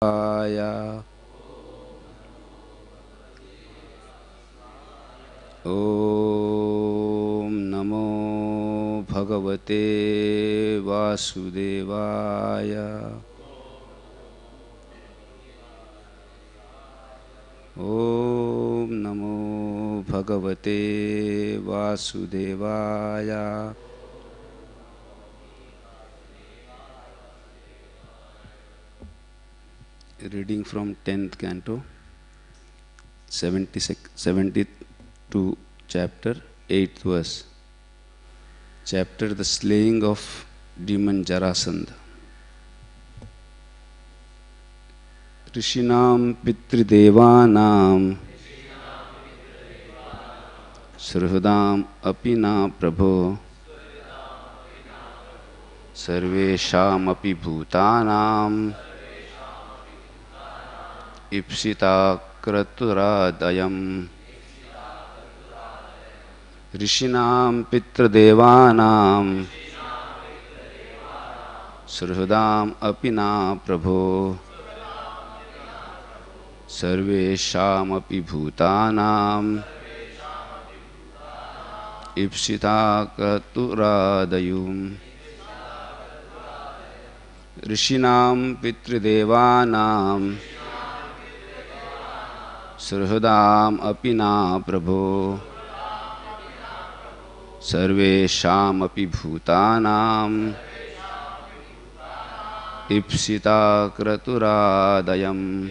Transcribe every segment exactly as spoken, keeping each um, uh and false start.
Om Namo Bhagavate Vasudevaya. Om Namo Bhagavate Vasudevaya. Reading from tenth canto, seventy-two chapter, eighth verse. Chapter The Slaying of Demon Jarasandha. Rishinam Pitridevanam Sruhdam Apina Prabho Sarvesham Api Bhutanam Ipsita Kraturadayam. Rishinam Pitradevanam Sruhdam Apina Prabho Sarvesham Api Bhutanam Ipsita Kraturadayum. Rishinam Pitradevanam Sruhdam Apina Prabho Sarvesham Api Bhutanam Ipsita Kraturadayam.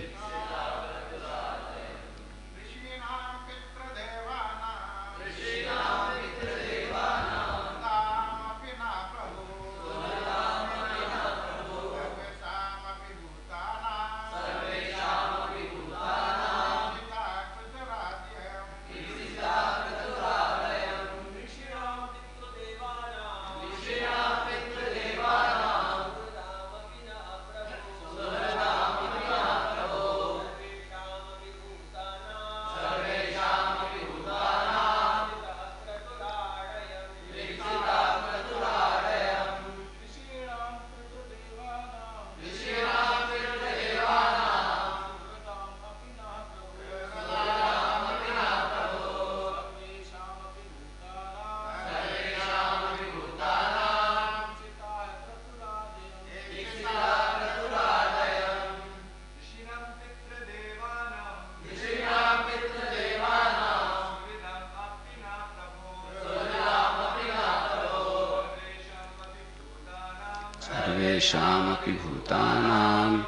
Shamapi Bhutanam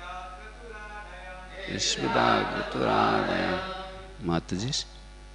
Ishvida Kraturadaya. Mataji.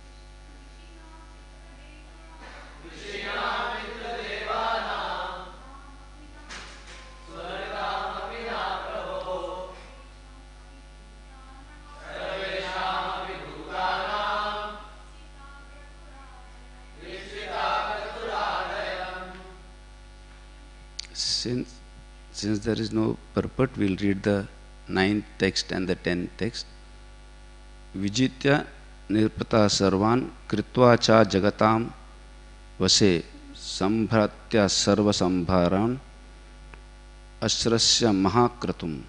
Since Since there is no purport, we will read the ninth text and the tenth text. Vijitya nirpata sarvan kritva cha jagatam vase sambhratya sarva sambharan ashrasya mahakratum.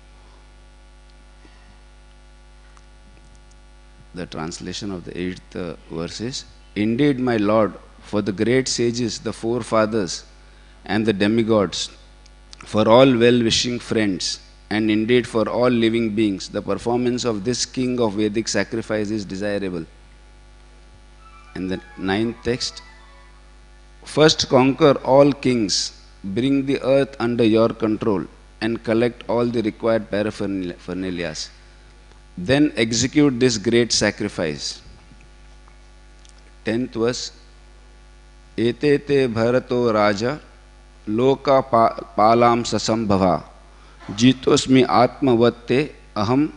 The translation of the eighth uh, verse is, Indeed, my Lord, for the great sages, the forefathers, and the demigods, for all well-wishing friends, and indeed for all living beings, the performance of this king of Vedic sacrifice is desirable. And the ninth text, first conquer all kings, bring the earth under your control, and collect all the required paraphernalia. Then execute this great sacrifice. Tenth verse, Etete bharato raja Loka palam sasambhava jitosmi atmavatte aham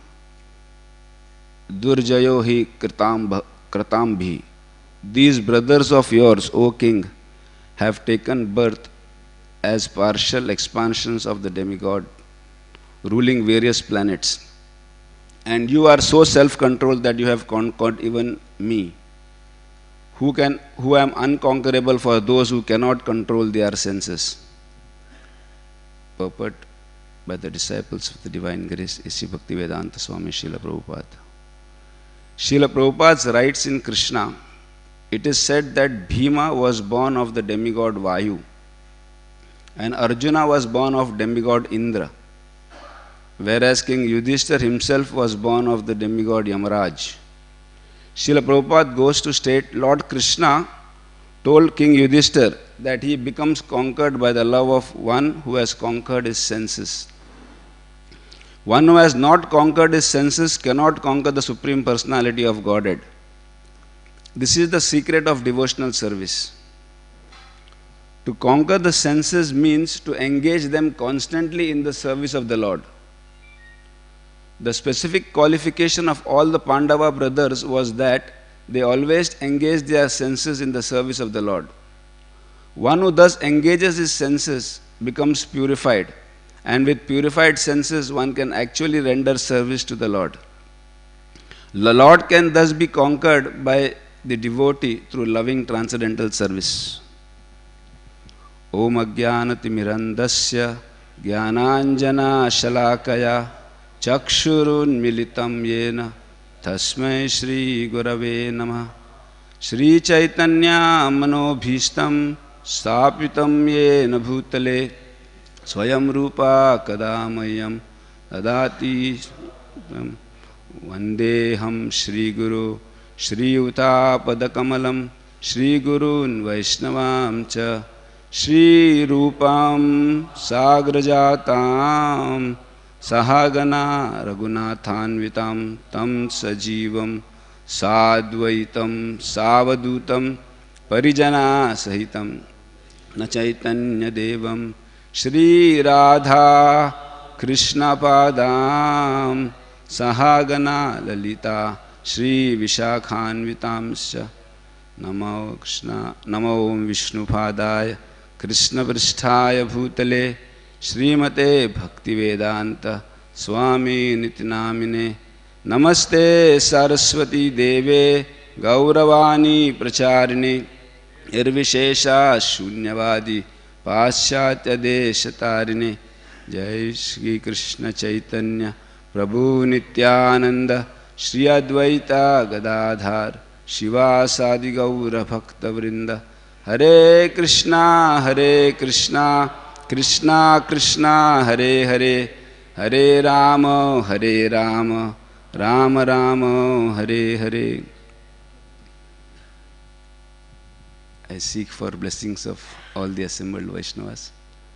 durjayo hi kratambhi. These brothers of yours, O king, have taken birth as partial expansions of the demigod, ruling various planets. And you are so self-controlled that you have conquered even me, who can, who am unconquerable for those who cannot control their senses. Purport. by the disciples of the Divine Grace A C Bhaktivedanta Swami Srila Prabhupada. Srila Prabhupada writes in Krishna, it is said that Bhima was born of the demigod Vayu and Arjuna was born of demigod Indra, whereas King Yudhishthir himself was born of the demigod Yamaraj. Srila Prabhupada goes to state, Lord Krishna told King Yudhishthir that he becomes conquered by the love of one who has conquered his senses. One who has not conquered his senses cannot conquer the Supreme Personality of Godhead. This is the secret of devotional service. To conquer the senses means to engage them constantly in the service of the Lord. The specific qualification of all the Pandava brothers was that they always engaged their senses in the service of the Lord. One who thus engages his senses becomes purified, and with purified senses one can actually render service to the Lord. The Lord can thus be conquered by the devotee through loving transcendental service. Om Ajnanati Mirandasya Jnananjana Shalakaya Chakshurun Militam Yena Tasmai Shri Gurave Namah Shri Chaitanya Manobhishtam Stapitam Yena Bhutale Swayam Rupa Kadamayam Adati Vandeham Shri Guru Shri Uta Padakamalam Shri Gurun Vaishnavam Cha Shri Rupam Sagrajatam Sahagana Raghunathanvitam Tam Sajivam Sadvaitam Savadutam Parijana Sahitam Nachaitanya Devam Shri Radha Krishna Padam Sahagana Lalita Shri Vishakhanvitamsya Namo Krishna Namo Om Vishnu Padaya Krishna Pristhaya Bhutale Srimate Bhaktivedanta Swami Nitinamine Namaste Saraswati Deve Gauravani Pracharine Irvishesha Shunyavadi Paschatya Deshatarine Jai Shri Krishna Chaitanya Prabhu Nityananda Shri Advaita Gadadhar Shivasadi Gaura Bhakta Vrinda Hare Krishna Hare Krishna Krishna Krishna Hare Hare Hare Rama Hare Rama Rama Rama Hare Hare. I seek for blessings of all the assembled Vaishnavas.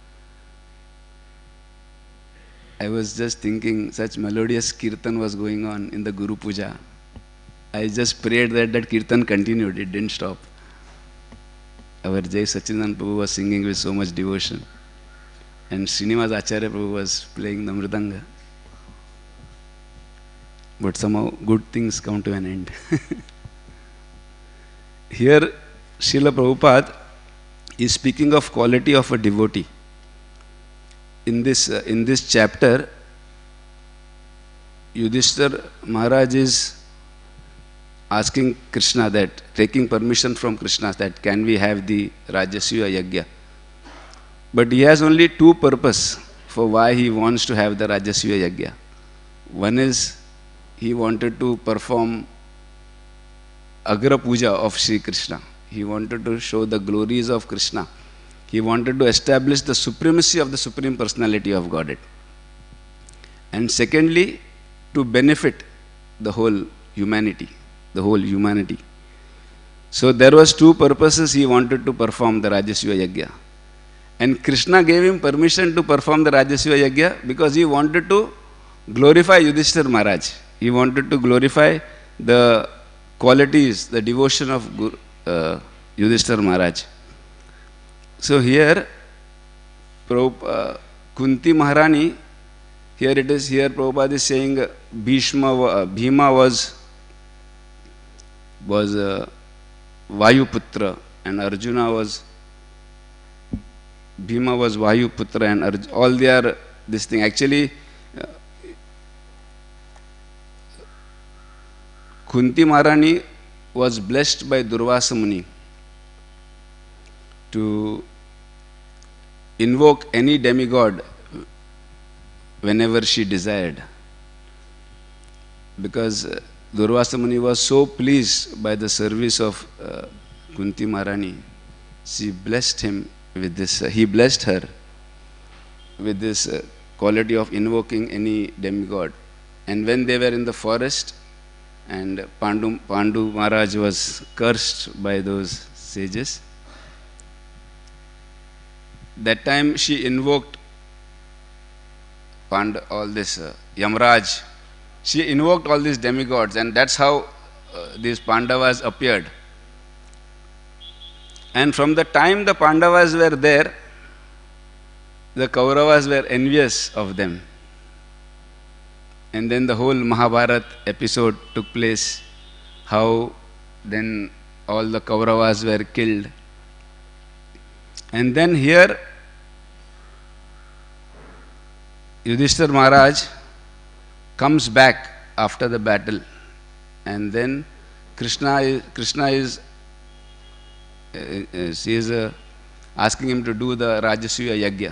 I was just thinking such melodious kirtan was going on in the Guru Puja. I just prayed that that kirtan continued, it didn't stop. Our Jai Sachidananda Prabhu was singing with so much devotion. And Srinivas Acharya Prabhu was playing the mridanga. But somehow good things come to an end. Here Srila Prabhupada is speaking of quality of a devotee. In this, uh, in this chapter, Yudhishthir Maharaj is asking Krishna that, taking permission from Krishna that can we have the Rajasuya Yajna. But he has only two purposes for why he wants to have the Rajasuya Yajna. One is he wanted to perform Agra Puja of Sri Krishna. He wanted to show the glories of Krishna. He wanted to establish the supremacy of the Supreme Personality of Godhead. And secondly, to benefit the whole humanity. The whole humanity. So there was two purposes he wanted to perform the Rajasuya Yajna. And Krishna gave him permission to perform the Rajasuya Yajna because he wanted to glorify Yudhishthir Maharaj. He wanted to glorify the qualities, the devotion of Guru, uh, Yudhishthir Maharaj. So here, uh, Kunti Maharani, here it is, here Prabhupada is saying Bhishma, uh, Bhima was, was uh, Vayuputra and Arjuna was, Bhima was Vayuputra and Arjuna, all they are this thing. Actually, uh, Kunti Maharani was blessed by Durvasa Muni to invoke any demigod whenever she desired. Because uh, Durvasa Muni was so pleased by the service of uh, Kunti Maharani, she blessed him with this, uh, he blessed her with this uh, quality of invoking any demigod. And when they were in the forest, and Pandu, Pandu Maharaj was cursed by those sages, that time she invoked Pand, all this uh, Yamraj. She invoked all these demigods, and that's how uh, these Pandavas appeared. And from the time the Pandavas were there, the Kauravas were envious of them. And then the whole Mahabharata episode took place, how then all the Kauravas were killed. And then here, Yudhishthira Maharaj comes back after the battle, and then Krishna is, Krishna is, uh, uh, she is uh, asking him to do the Rajasuya Yagya.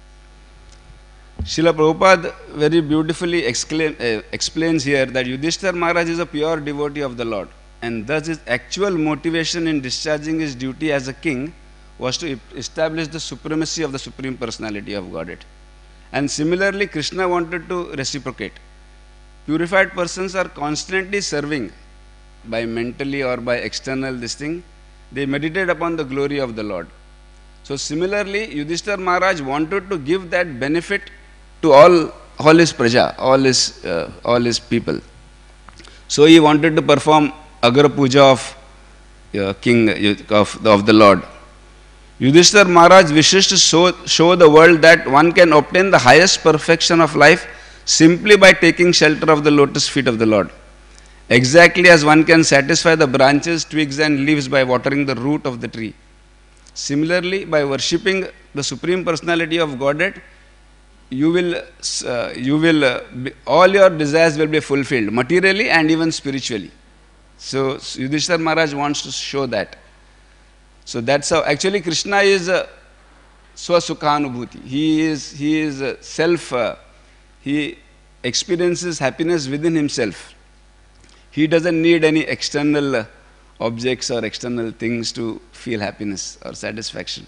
Srila Prabhupada very beautifully exclaim, uh, explains here that Yudhishthira Maharaj is a pure devotee of the Lord, and thus his actual motivation in discharging his duty as a king was to establish the supremacy of the Supreme Personality of Godhead. And similarly, Krishna wanted to reciprocate. Purified persons are constantly serving by mentally or by external this thing. They meditate upon the glory of the Lord. So similarly, Yudhishthira Maharaj wanted to give that benefit to all, all his praja, all his, uh, all his people. So he wanted to perform Agra Puja of uh, King of the, of the Lord. Yudhishthira Maharaj wishes to show, show the world that one can obtain the highest perfection of life simply by taking shelter of the lotus feet of the Lord. Exactly as one can satisfy the branches, twigs and leaves by watering the root of the tree. Similarly, by worshipping the Supreme Personality of Godhead, you will, uh, you will uh, be, all your desires will be fulfilled, materially and even spiritually. So, Yudhishthira Maharaj wants to show that. So that's how, actually Krishna is uh, Swasukhanubhuti. He is, he is uh, self, uh, he experiences happiness within himself. He doesn't need any external uh, objects or external things to feel happiness or satisfaction.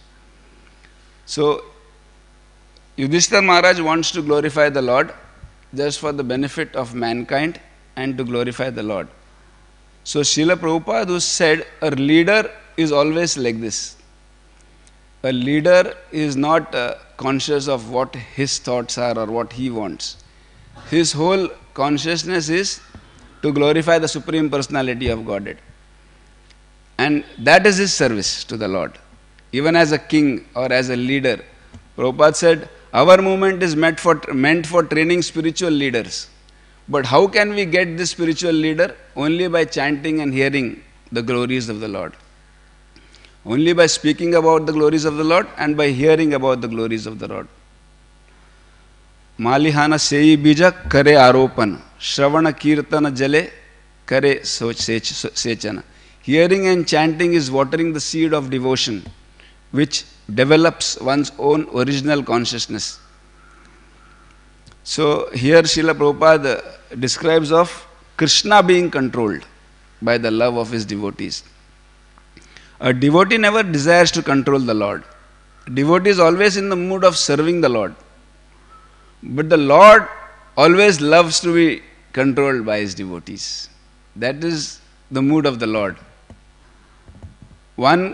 So, Yudhishthira Maharaj wants to glorify the Lord just for the benefit of mankind and to glorify the Lord. So, Srila Prabhupada, who said a leader is always like this. A leader is not uh, conscious of what his thoughts are or what he wants. His whole consciousness is to glorify the Supreme Personality of Godhead. And that is his service to the Lord. Even as a king or as a leader, Prabhupada said, our movement is meant for, meant for training spiritual leaders. But how can we get this spiritual leader? Only by chanting and hearing the glories of the Lord. Only by speaking about the glories of the Lord and by hearing about the glories of the Lord. Malihana Sei Bija Kare Aropan, Shravana Kirtana Jale Kare Sechana. Hearing and chanting is watering the seed of devotion, which develops one's own original consciousness. So here Srila Prabhupada describes of Krishna being controlled by the love of his devotees. A devotee never desires to control the Lord. A devotee is always in the mood of serving the Lord. But the Lord always loves to be controlled by his devotees. That is the mood of the Lord. One,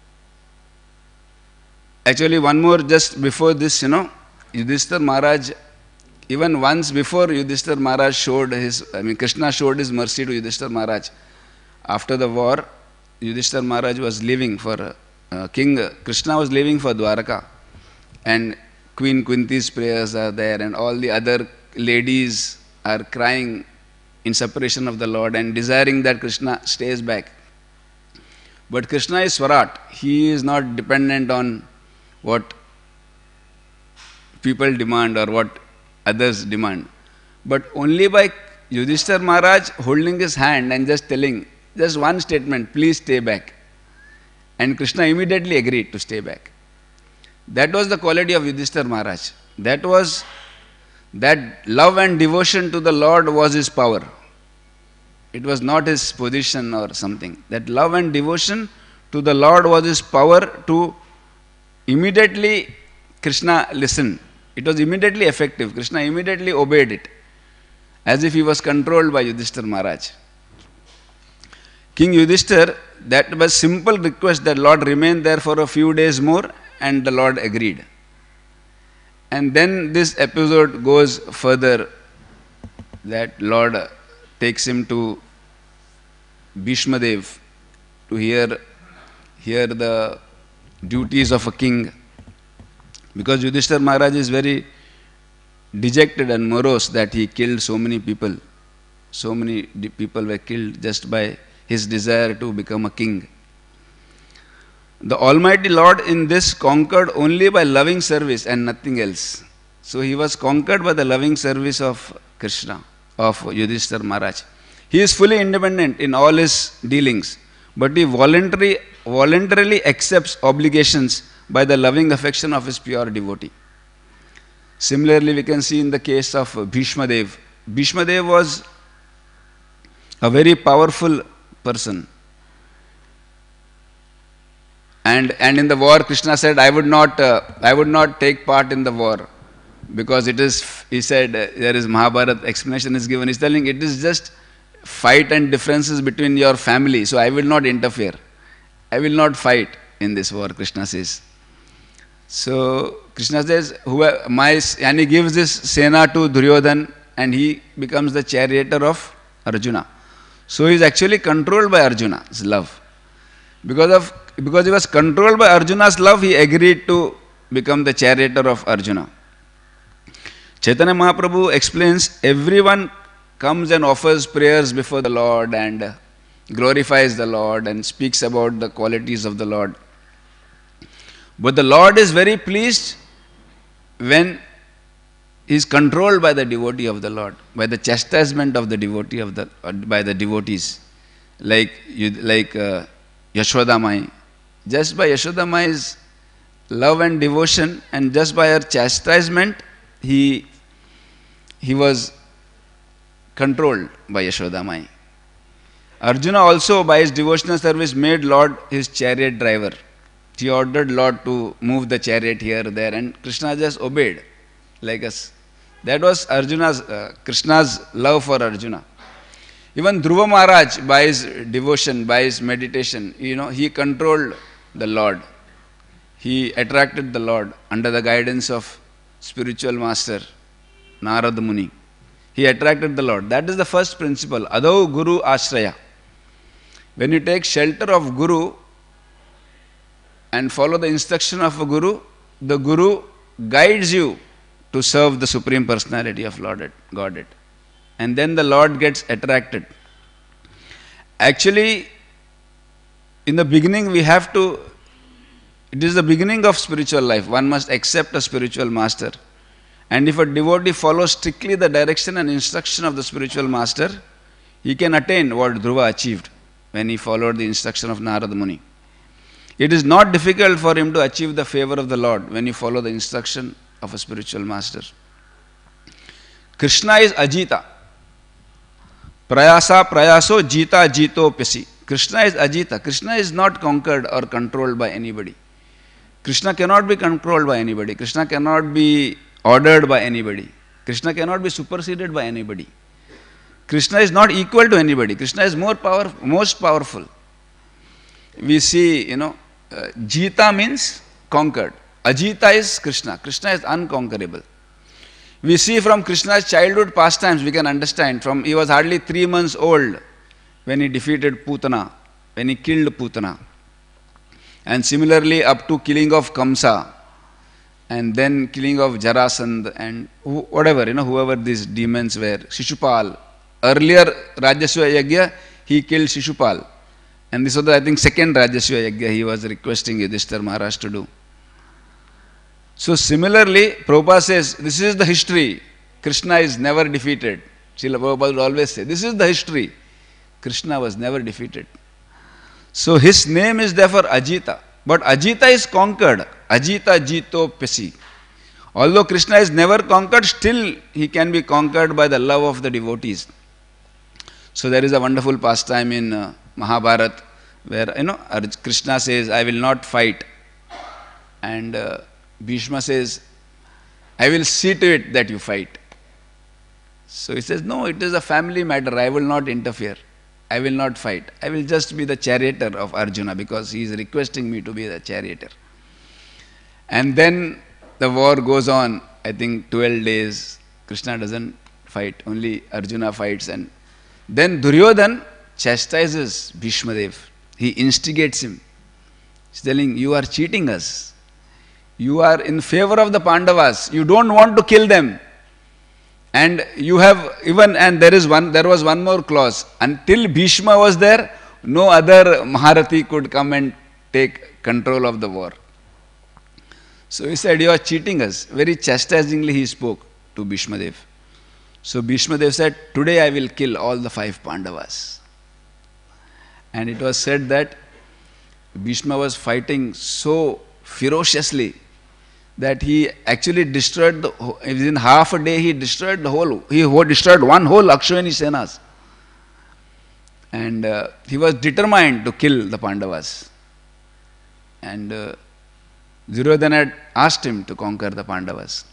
actually one more just before this, you know, Yudhishthira Maharaj, even once before Yudhishthira Maharaj showed his, I mean Krishna showed his mercy to Yudhishthira Maharaj. After the war, Yudhishthira Maharaj was leaving for, uh, King Krishna was leaving for Dwaraka, and Queen Kunti's prayers are there and all the other ladies are crying in separation of the Lord and desiring that Krishna stays back. But Krishna is Swarat. He is not dependent on what people demand or what others demand. But only by Yudhishthira Maharaj holding his hand and just telling, just one statement, please stay back. And Krishna immediately agreed to stay back. That was the quality of Yudhishthira Maharaj. That was that love and devotion to the Lord was his power. It was not his position or something. That love and devotion to the Lord was his power to immediately Krishna listened. It was immediately effective. Krishna immediately obeyed it, as if he was controlled by Yudhishthira Maharaj. King Yudhishthira, that was simple request that Lord remain there for a few days more, and the Lord agreed. And then this episode goes further, that Lord takes him to Bhishma Dev to hear, hear the duties of a king. Because Yudhishthira Maharaj is very dejected and morose that he killed so many people. So many people were killed just by his desire to become a king. The Almighty Lord in this conquered only by loving service and nothing else. So he was conquered by the loving service of Krishna, of Yudhishthira Maharaj. He is fully independent in all his dealings, but he voluntarily, voluntarily accepts obligations by the loving affection of his pure devotee. Similarly, we can see in the case of Bhishma Dev. Bhishma Dev was a very powerful person. And, and in the war, Krishna said, I would not, uh, I would not take part in the war, because it is, he said, uh, there is Mahabharata explanation is given. He's telling it is just fight and differences between your family, so I will not interfere. I will not fight in this war, Krishna says. So Krishna says, whoever, my, and he gives this Sena to Duryodhan, and he becomes the charioteer of Arjuna. So he is actually controlled by Arjuna's love. Because of because he was controlled by Arjuna's love, he agreed to become the charioteer of Arjuna. Chaitanya Mahaprabhu explains, everyone comes and offers prayers before the Lord and glorifies the Lord and speaks about the qualities of the Lord. But the Lord is very pleased when he is controlled by the devotee of the Lord, by the chastisement of the devotee of the, by the devotees, like like uh, Yashoda Mai. Just by Yashoda Mai's love and devotion, and just by her chastisement, he he was controlled by Yashoda Mai. Arjuna also, by his devotional service, made Lord his chariot driver. He ordered Lord to move the chariot here, there, and Krishna just obeyed, like us. That was Arjuna's, uh, Krishna's love for Arjuna. Even Dhruva Maharaj, by his devotion, by his meditation, you know, he controlled the Lord. He attracted the Lord under the guidance of spiritual master, Narada Muni. He attracted the Lord. That is the first principle, Adau Guru Ashraya. When you take shelter of Guru and follow the instruction of a Guru, the Guru guides you to serve the Supreme Personality of Lord, Godhead. And then the Lord gets attracted. Actually, in the beginning we have to, it is the beginning of spiritual life. One must accept a spiritual master. And if a devotee follows strictly the direction and instruction of the spiritual master, he can attain what Dhruva achieved when he followed the instruction of Narada Muni. It is not difficult for him to achieve the favor of the Lord when you follow the instruction of a spiritual master. Krishna is Ajita. Prayasa prayaso jita jito pyasi. Krishna is Ajita. Krishna is not conquered or controlled by anybody. Krishna cannot be controlled by anybody. Krishna cannot be ordered by anybody. Krishna cannot be superseded by anybody. Krishna is not equal to anybody. Krishna is more power, most powerful. We see, you know, uh, Jita means conquered. Ajita is Krishna. Krishna is unconquerable. We see from Krishna's childhood pastimes, we can understand, from he was hardly three months old when he defeated Putana, when he killed Putana. And similarly up to killing of Kamsa, and then killing of Jarasandha, and who, whatever, you know, whoever these demons were, Shishupal. Earlier Rajaswa Yagya, he killed Shishupal. And this was the, I think, second Rajaswa Yagya he was requesting Yudhishthira Maharaj to do. So similarly, Prabhupada says, this is the history. Krishna is never defeated. Srila Prabhupada would always say, this is the history. Krishna was never defeated. So his name is therefore Ajita. But Ajita is conquered. Ajita Jito Pyasi. Although Krishna is never conquered, still he can be conquered by the love of the devotees. So there is a wonderful pastime in uh, Mahabharata where, you know, Krishna says, I will not fight. And uh, Bhishma says, I will see to it that you fight. So he says, no, it is a family matter. I will not interfere. I will not fight. I will just be the charioteer of Arjuna because he is requesting me to be the charioteer. And then the war goes on, I think twelve days. Krishna doesn't fight, only Arjuna fights. And then Duryodhan chastises Bhishma Dev. He instigates him. He's telling, you are cheating us. You are in favor of the Pandavas. You don't want to kill them. And you have even, and there is one, there was one more clause. Until Bhishma was there, no other Maharathi could come and take control of the war. So he said, you are cheating us. Very chastisingly he spoke to Bhishma Dev. So Bhishma Dev said, today I will kill all the five Pandavas. And it was said that Bhishma was fighting so ferociously that he actually destroyed, the, within half a day he destroyed the whole, he destroyed one whole Akshayani Senas. And uh, he was determined to kill the Pandavas. And uh, Duryodhana had asked him to conquer the Pandavas.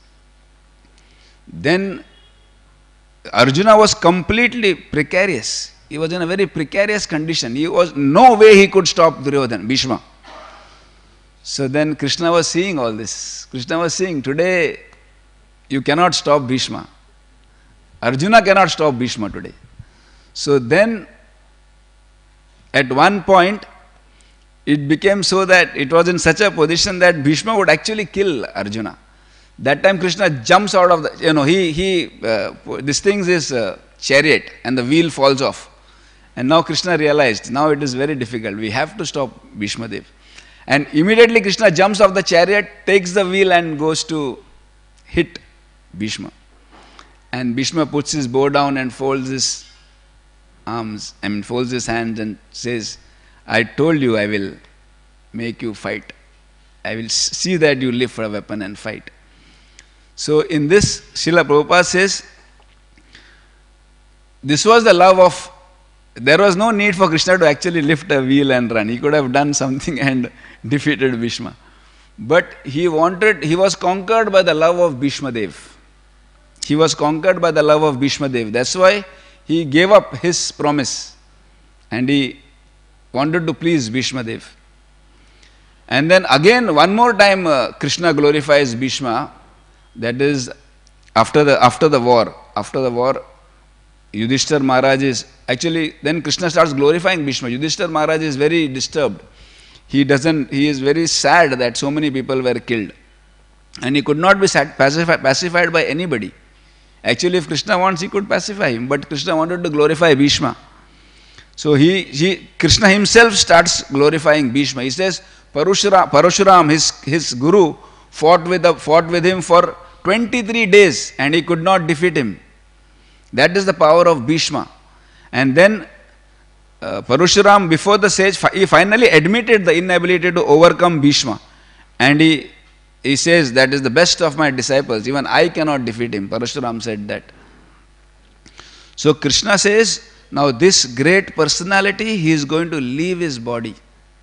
Then Arjuna was completely precarious. He was in a very precarious condition. He was no way he could stop Duryodhana, Bhishma. So then Krishna was seeing all this. Krishna was saying, today you cannot stop Bhishma. Arjuna cannot stop Bhishma today. So then at one point it became so that it was in such a position that Bhishma would actually kill Arjuna. That time Krishna jumps out of the, you know, he, he uh, this thing is uh, chariot and the wheel falls off. And now Krishna realized, now it is very difficult. We have to stop Bhishma Dev. And immediately Krishna jumps off the chariot, takes the wheel and goes to hit Bhishma. And Bhishma puts his bow down and folds his arms, I mean folds his hands and says, I told you I will make you fight. I will see that you lift a weapon and fight. So in this, Srila Prabhupada says, this was the love of, there was no need for Krishna to actually lift a wheel and run. He could have done something and defeated Bhishma. But he wanted, he was conquered by the love of Bhishma Dev. He was conquered by the love of Bhishma Dev. That's why he gave up his promise and he wanted to please Bhishma Dev. And then again, one more time, uh, Krishna glorifies Bhishma. That is after the after the war. After the war, Yudhishthira Maharaj is actually, then Krishna starts glorifying Bhishma. Yudhishthira Maharaj is very disturbed. He doesn't, he is very sad that so many people were killed. And he could not be sad, pacified, pacified by anybody. Actually, if Krishna wants, he could pacify him. But Krishna wanted to glorify Bhishma. So he, he Krishna himself starts glorifying Bhishma. He says, Parashuram, Parashuram his, his guru, fought with, the, fought with him for twenty-three days and he could not defeat him. That is the power of Bhishma. And then uh, Parashuram, before the sage, he finally admitted the inability to overcome Bhishma. And he, he says, that is the best of my disciples. Even I cannot defeat him. Parashuram said that. So Krishna says, now this great personality, he is going to leave his body.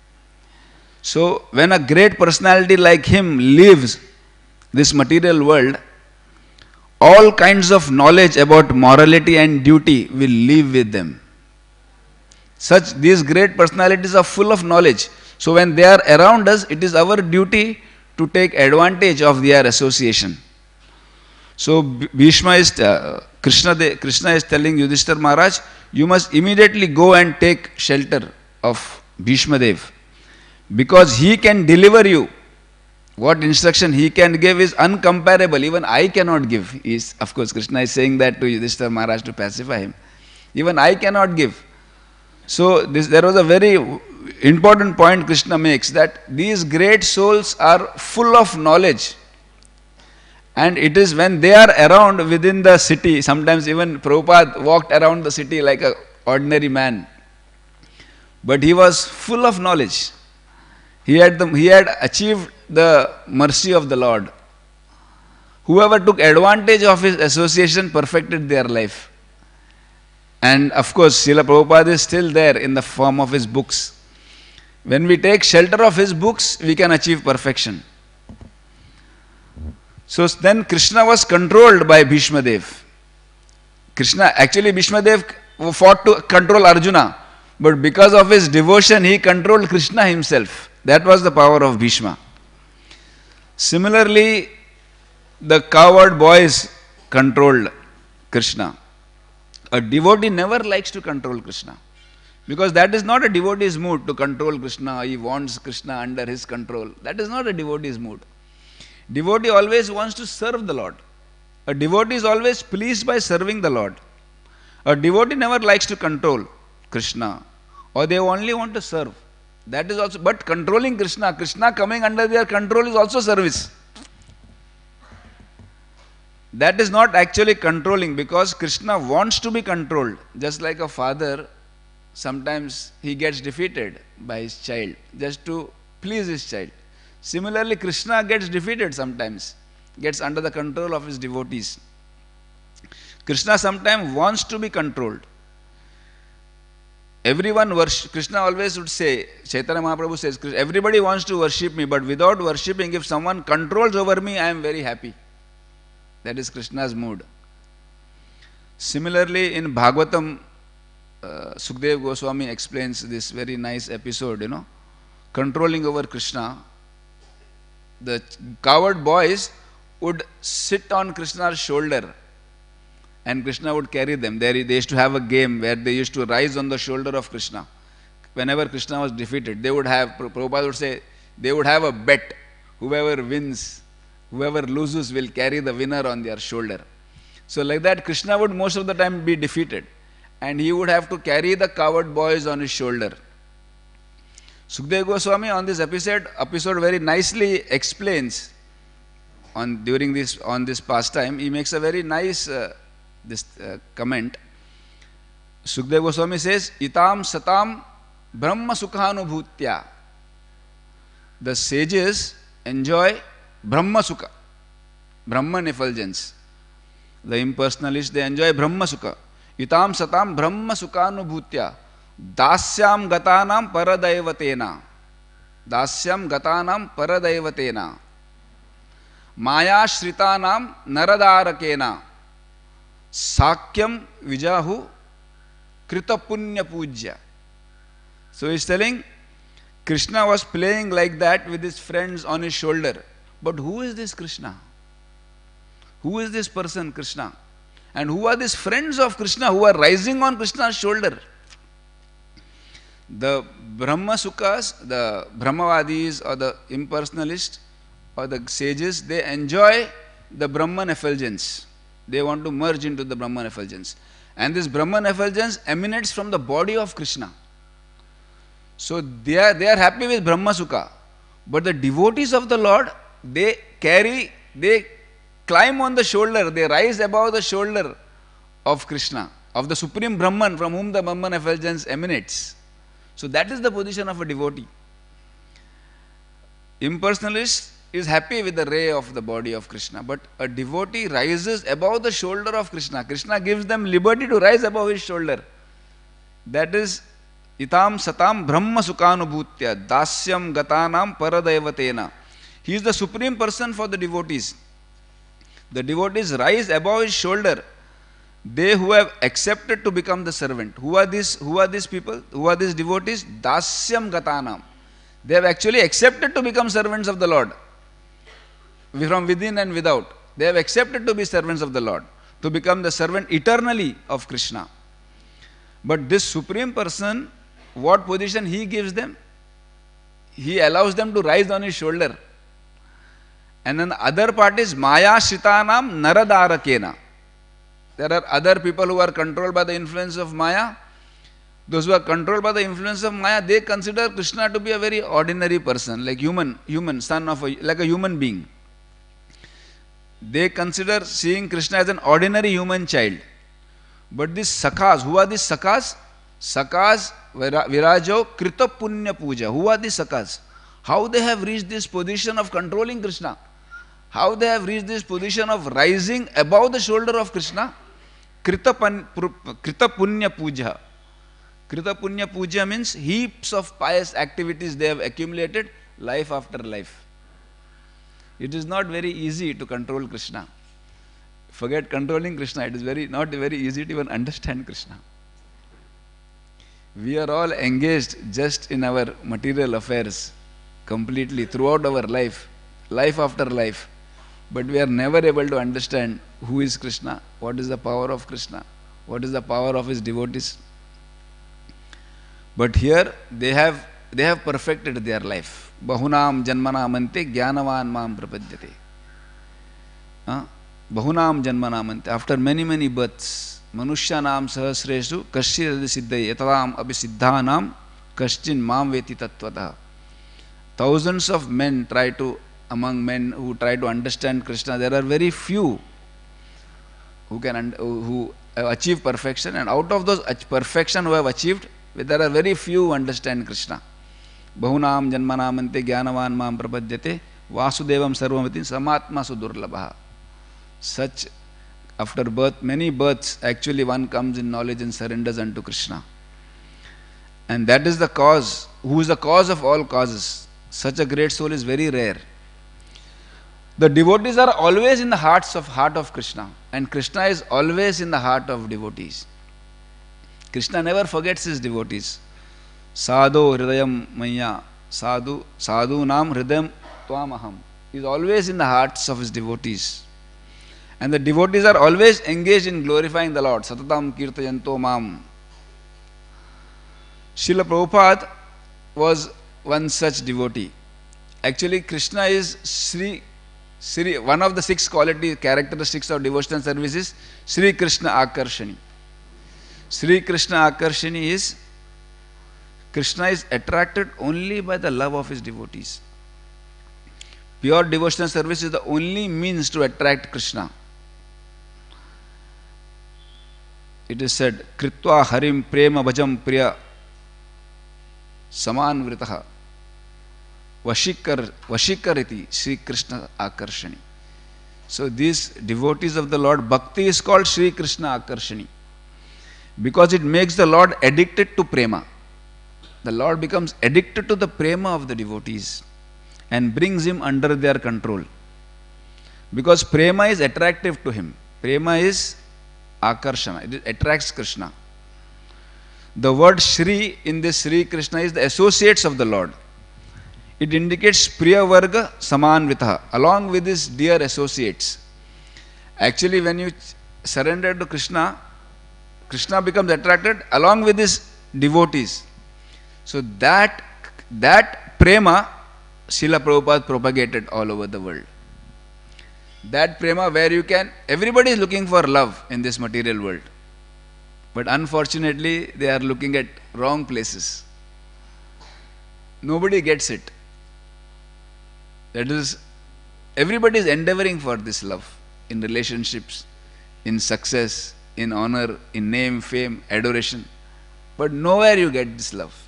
So when a great personality like him leaves this material world, all kinds of knowledge about morality and duty will leave with them. Such, these great personalities are full of knowledge. So when they are around us, it is our duty to take advantage of their association. So Bhishma is, uh, Krishna, de, Krishna is telling Yudhishthira Maharaj, you must immediately go and take shelter of Bhishma Dev. Because he can deliver you. What instruction he can give is uncomparable. Even I cannot give. He is, of course, Krishna is saying that to Yudhishthira Maharaj to pacify him. Even I cannot give. So this, there was a very important point Krishna makes, that these great souls are full of knowledge. And it is when they are around within the city, sometimes even Prabhupada walked around the city like an ordinary man. But he was full of knowledge. He had, the, he had achieved the mercy of the Lord. Whoever took advantage of his association perfected their life. And of course, Srila Prabhupada is still there in the form of his books. When we take shelter of his books, we can achieve perfection. So then Krishna was controlled by Bhishma Dev. Krishna, actually Bhishma Dev fought to control Arjuna, but because of his devotion, he controlled Krishna himself. That was the power of Bhishma. Similarly, the coward boys controlled Krishna. A devotee never likes to control Krishna, because that is not a devotee's mood to control Krishna. He wants Krishna under his control. That is not a devotee's mood. Devotee always wants to serve the Lord. A devotee is always pleased by serving the Lord. A devotee never likes to control Krishna, or they only want to serve. That is also, but controlling Krishna, Krishna coming under their control is also service. That is not actually controlling, because Krishna wants to be controlled. Just like a father, sometimes he gets defeated by his child just to please his child. Similarly, Krishna gets defeated sometimes, gets under the control of his devotees. Krishna sometimes wants to be controlled. Everyone worship, Krishna always would say, Chaitanya Mahaprabhu says, everybody wants to worship me, but without worshipping, if someone controls over me, I am very happy. That is Krishna's mood. Similarly, in Bhagavatam, uh, Sukadeva Goswami explains this very nice episode, you know, controlling over Krishna. The coward boys would sit on Krishna's shoulder and Krishna would carry them. They used to have a game where they used to rise on the shoulder of Krishna. Whenever Krishna was defeated, they would have, Prabhupada would say, they would have a bet. Whoever wins, whoever loses will carry the winner on their shoulder. So like that, Krishna would most of the time be defeated, and he would have to carry the coward boys on his shoulder. Sukadeva Goswami on this episode, episode very nicely explains on during this on this pastime. He makes a very nice uh, this uh, comment. Sukadeva Goswami says, "Itam satam brahma sukhanubhutya." The sages enjoy Brahma Sukha, Brahman effulgence. The impersonalists, they enjoy Brahma Sukha. Itam satam Brahma Sukhanubhutya. Dasyam gatanam paradaivatena. Dasyam gatanam paradaivatena. Maya shritanam naradarakena. Sakyam vijahu kritapunya pujya. So he is telling, Krishna was playing like that with his friends on his shoulder. But who is this Krishna? Who is this person, Krishna? And who are these friends of Krishna who are rising on Krishna's shoulder? The Brahma Sukhas, the Brahmavadis or the impersonalists or the sages, they enjoy the Brahman effulgence. They want to merge into the Brahman effulgence. And this Brahman effulgence emanates from the body of Krishna. So they are, they are happy with Brahma Sukha. But the devotees of the Lord, they carry, they climb on the shoulder, they rise above the shoulder of Krishna, of the Supreme Brahman from whom the Brahman effulgence emanates. So that is the position of a devotee. Impersonalist is happy with the ray of the body of Krishna, but a devotee rises above the shoulder of Krishna. Krishna gives them liberty to rise above his shoulder. That is Itam satam brahma sukhanubhutya dasyam gatanam paradaivatena. He is the supreme person for the devotees. The devotees rise above his shoulder. They who have accepted to become the servant. Who are these, who are these people? Who are these devotees? Dasyam gatanam. They have actually accepted to become servants of the Lord. From within and without. They have accepted to be servants of the Lord. To become the servant eternally of Krishna. But this supreme person, what position he gives them? He allows them to rise on his shoulder. And then the other part is Maya Shritanam Naradarakena. There are other people who are controlled by the influence of Maya. Those who are controlled by the influence of Maya, they consider Krishna to be a very ordinary person, like human, human, son of a, like a human being. They consider seeing Krishna as an ordinary human child. But these sakhas, who are these sakhas? Sakhas virajo krita punya puja. Who are these sakhas? How they have reached this position of controlling Krishna? How they have reached this position of rising above the shoulder of Krishna? Krita, pan, krita punya puja. Krita punya puja means heaps of pious activities they have accumulated life after life. It is not very easy to control Krishna. Forget controlling Krishna, it is very not very easy to even understand Krishna. We are all engaged just in our material affairs completely throughout our life, life after life. But we are never able to understand who is Krishna, what is the power of Krishna, what is the power of his devotees. But here they have they have perfected their life. Bahunam janmanamante jnanavan mam prapadyate. Bahunam janmanamante. After many many births, manushyanam sahasreshu kashir siddhaye yatadam abhisiddhanam kaschin mam veti tattvataha. Thousands of men try to, among men who try to understand Krishna, there are very few who can who achieve perfection, and out of those perfection who have achieved, there are very few who understand Krishna. Bahunam janmanamante jnanavan mam prapadyate vasudevam sarvamati samatma sudurlabha. Such, after birth, many births, actually one comes in knowledge and surrenders unto Krishna. And that is the cause, who is the cause of all causes. Such a great soul is very rare. The devotees are always in the hearts of heart of Krishna, and Krishna is always in the heart of devotees. Krishna never forgets his devotees. Sadhu hridayam maya, sadhu, sadhu nam hridayam tvamaham. He is always in the hearts of his devotees. And the devotees are always engaged in glorifying the Lord. Satatam kirtayanto mam. Srila Prabhupada was one such devotee. Actually, Krishna is Sri, Sri, one of the six quality characteristics of devotional service is Sri Krishna Akarshani. Sri Krishna Akarshani is, Krishna is attracted only by the love of his devotees. Pure devotional service is the only means to attract Krishna. It is said, Kritva harim prema bhajam priya samanvritaha vashikar vashikariti Sri Krishna Akarshani. So these devotees of the Lord, bhakti is called Sri Krishna Akarshani because it makes the Lord addicted to prema. The Lord becomes addicted to the prema of the devotees and brings him under their control. Because prema is attractive to him. Prema is akarshana. It attracts Krishna. The word Shri in this Sri Krishna is the associates of the Lord. It indicates Priya Varga Samanvitaha, along with his dear associates. Actually, when you surrender to Krishna, Krishna becomes attracted along with his devotees. So that, that prema, Srila Prabhupada propagated all over the world. That prema where you can, everybody is looking for love in this material world. But unfortunately, they are looking at wrong places. Nobody gets it. That is, everybody is endeavoring for this love in relationships, in success, in honor, in name, fame, adoration. But nowhere you get this love.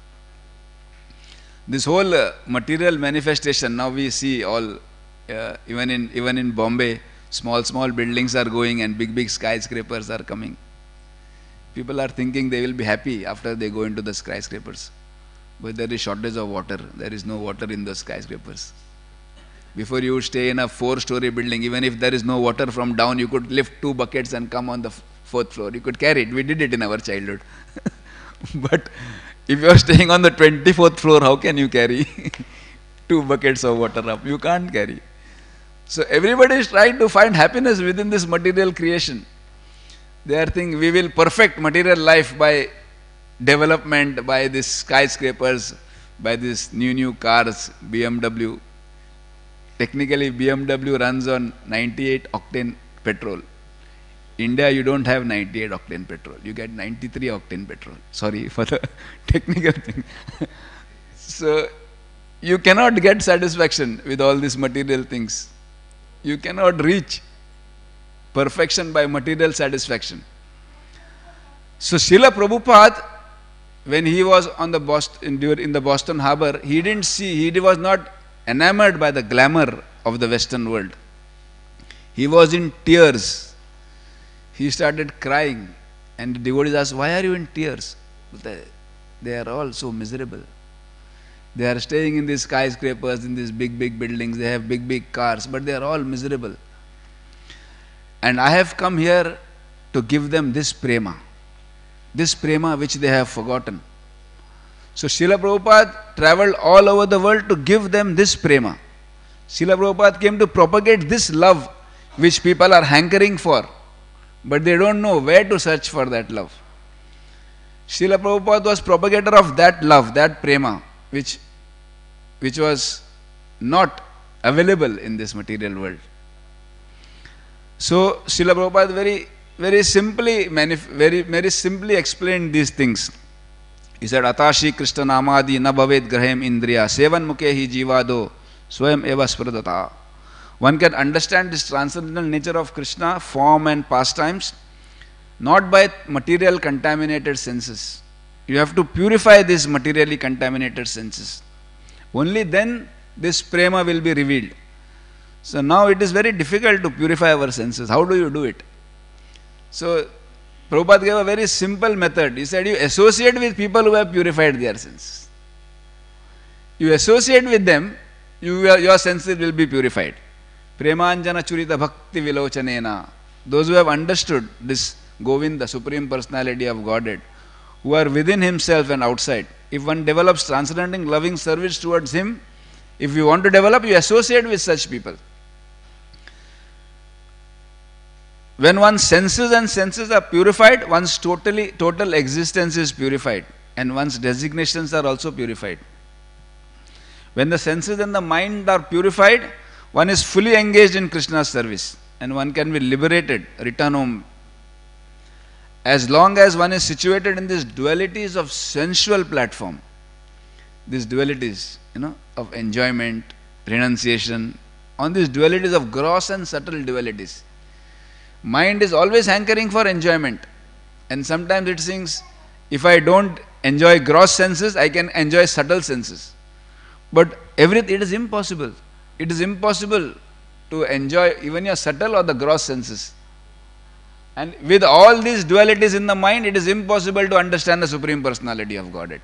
This whole uh, material manifestation, now we see all, uh, even in even in Bombay, small, small buildings are going and big, big skyscrapers are coming. People are thinking they will be happy after they go into the skyscrapers. But there is shortage of water. There is no water in the skyscrapers. Before you would stay in a four-story building, even if there is no water from down, you could lift two buckets and come on the fourth floor. You could carry it. We did it in our childhood. But if you are staying on the twenty-fourth floor, how can you carry two buckets of water up? You can't carry. So everybody is trying to find happiness within this material creation. They are thinking we will perfect material life by development, by these skyscrapers, by these new new cars, B M W. Technically, B M W runs on ninety-eight octane petrol. India, you don't have ninety-eight octane petrol. You get ninety-three octane petrol. Sorry for the technical thing. So, you cannot get satisfaction with all these material things. You cannot reach perfection by material satisfaction. So, Srila Prabhupada, when he was on the Boston, in the Boston harbor, he didn't see, he was not enamored by the glamour of the Western world. He was in tears. He started crying. And the devotees asked, why are you in tears? They, they are all so miserable. They are staying in these skyscrapers, in these big, big buildings. They have big, big cars, but they are all miserable. And I have come here to give them this prema. This prema which they have forgotten. So Srila Prabhupada travelled all over the world to give them this prema. Srila Prabhupada came to propagate this love which people are hankering for, but they don't know where to search for that love. Srila Prabhupada was propagator of that love, that prema, which, which was not available in this material world. So Srila Prabhupada very, very simply, very, very simply explained these things. He said, Atashi Krishna Namadi na bhaved grahem indriya sevan mukhe hi jivado swayam eva spradata. One can understand this transcendental nature of Krishna, form and pastimes, not by material contaminated senses. You have to purify these materially contaminated senses. Only then this prema will be revealed. So now it is very difficult to purify our senses. How do you do it? So Prabhupada gave a very simple method. He said, you associate with people who have purified their senses. You associate with them, you, your senses will be purified. Premanjana churita bhakti vilochanena. Those who have understood this Govinda, Supreme Personality of Godhead, who are within himself and outside. If one develops transcending loving service towards him, if you want to develop, you associate with such people. When one's senses and senses are purified, one's totally, total existence is purified, and one's designations are also purified. When the senses and the mind are purified, one is fully engaged in Krishna's service, and one can be liberated, return home. As long as one is situated in these dualities of sensual platform, these dualities, you know, of enjoyment, renunciation, on these dualities of gross and subtle dualities, mind is always hankering for enjoyment. And sometimes it thinks, if I don't enjoy gross senses, I can enjoy subtle senses. But everything, it is impossible. It is impossible to enjoy even your subtle or the gross senses. And with all these dualities in the mind, it is impossible to understand the Supreme Personality of Godhead.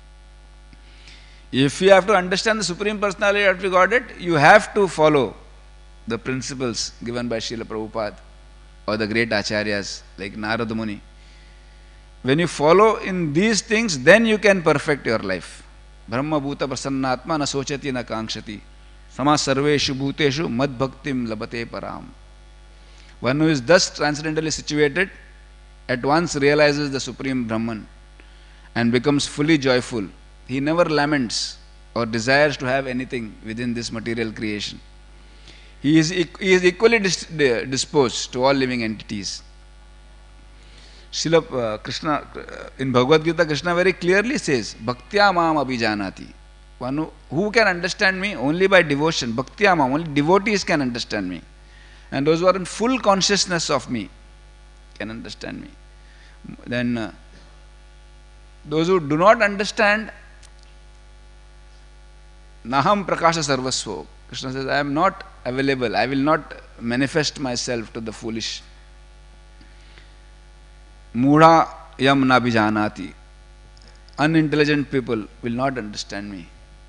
If you have to understand the Supreme Personality of Godhead, you have to follow the principles given by Srila Prabhupada or the great acharyas like Narada Muni. When you follow in these things, then you can perfect your life. Brahma bhuta prasannatma na sochati na kankshati sama sarveshu bhuteshu mad bhaktim labate param. One who is thus transcendentally situated at once realizes the Supreme Brahman and becomes fully joyful. He never laments or desires to have anything within this material creation. He is, he is equally dis disposed to all living entities. Srila uh, Krishna, uh, in Bhagavad Gita, Krishna very clearly says, Bhaktya mam abhijanati. One who, who can understand me? Only by devotion. Bhaktya mam, only devotees can understand me. And those who are in full consciousness of me can understand me. Then uh, those who do not understand, Naham prakasha sarvasvo. Krishna says, I am not available. I will not manifest myself to the foolish. Mudha yam nabhijanati. Unintelligent people will not understand me.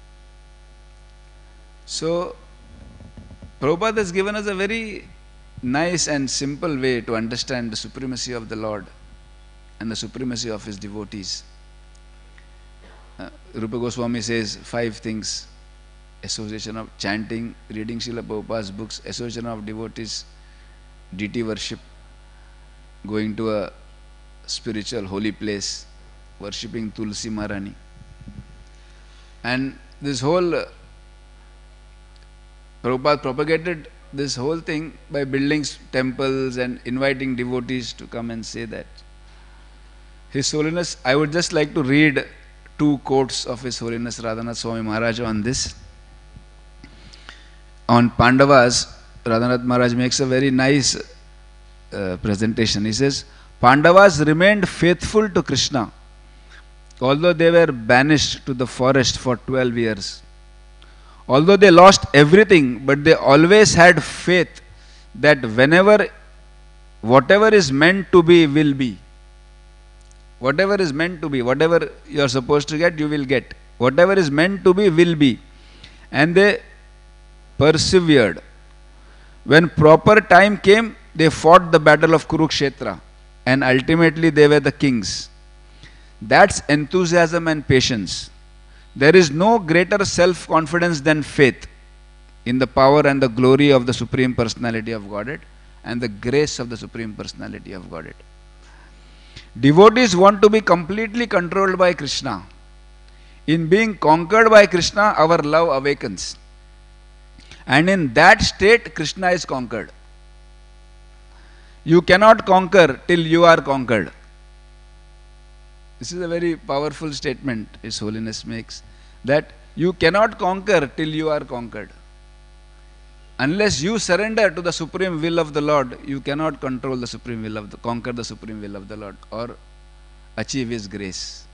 So, Prabhupada has given us a very nice and simple way to understand the supremacy of the Lord and the supremacy of His devotees. Uh, Rupa Goswami says five things: association of chanting, reading Srila Prabhupada's books, association of devotees, deity worship, going to a spiritual holy place, worshipping Tulsi Maharani. And this whole uh, Prabhupada propagated this whole thing by building temples and inviting devotees to come and say that. His Holiness, I would just like to read two quotes of His Holiness Radhanath Swami Maharaj on this. On Pandavas, Radhanath Maharaj makes a very nice uh, presentation. He says, Pandavas remained faithful to Krishna, although they were banished to the forest for twelve years. Although they lost everything, but they always had faith that whenever, whatever is meant to be will be. Whatever is meant to be, whatever you are supposed to get, you will get. Whatever is meant to be will be. And they persevered. When proper time came, they fought the battle of Kurukshetra, and ultimately they were the kings. That's enthusiasm and patience. There is no greater self-confidence than faith in the power and the glory of the Supreme Personality of Godhead and the grace of the Supreme Personality of Godhead. Devotees want to be completely controlled by Krishna. In being conquered by Krishna, our love awakens. And in that state, Krishna is conquered. You cannot conquer till you are conquered. This is a very powerful statement His Holiness makes, that you cannot conquer till you are conquered. Unless you surrender to the supreme will of the Lord, you cannot control the supreme will of the, conquer the supreme will of the Lord or achieve His grace.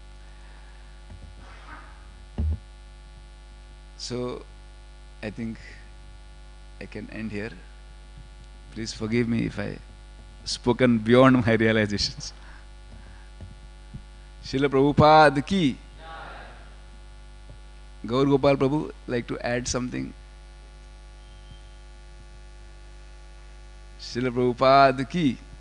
So, I think I can end here. Please forgive me if I spoken beyond my realizations. Srila Prabhupada ki. Gaur Gopal Prabhu, like to add something? Srila Prabhupada ki.